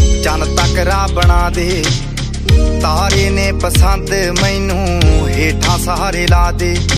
चन तकरा बना दे, तारे ने पसंद मैनू हेठां सहारे ला दे।